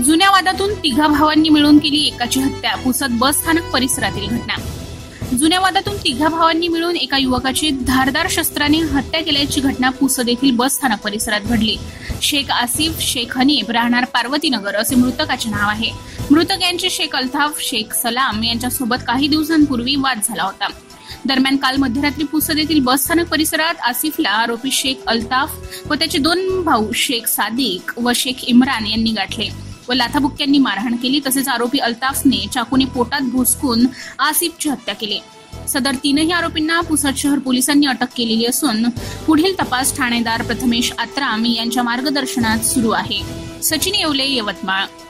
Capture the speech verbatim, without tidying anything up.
जुन्या वादातून तिघा भावांनी मिळून केली एकाची हत्या, पुसद बस स्थानक परिसरातील घटना। जुन्या वादातून तिघा भावांनी मिळून एका युवकाची धारदार शस्त्राने हत्या केल्याची घटना पुसद येथील बस स्थानक परिसरात घडली। शेख आसिफ शेख हनीफ राहणार पार्वतीनगर असे मृतकाचे नाव आहे। मृतक यांचे शेख अल्ताफ शेख सलाम यांच्यासोबत काही दिवसांपूर्वी वाद झाला होता। दरम्यान काल मध्यरात्री पुसद येथील बस स्थानक परिसरात आसिफला आरोपी शेख अल्ताफ व त्याचे दोन भाऊ शेख सादिक व शेख इम्रान यांनी गाठले व लाथाबुक्क्यांनी मारहाण केली। तसेच आरोपी अल्ताफने चाकूने पोटात भोसकून आसिफची हत्या केली। सदर तीनही आरोपींना पुसद शहर पोलिसांनी अटक केलेली असून पुढील तपास ठाणेदार प्रथमेश आत्राम यांच्या मार्गदर्शनात सुरू आहे। सचिन येवले, यवतमाळ।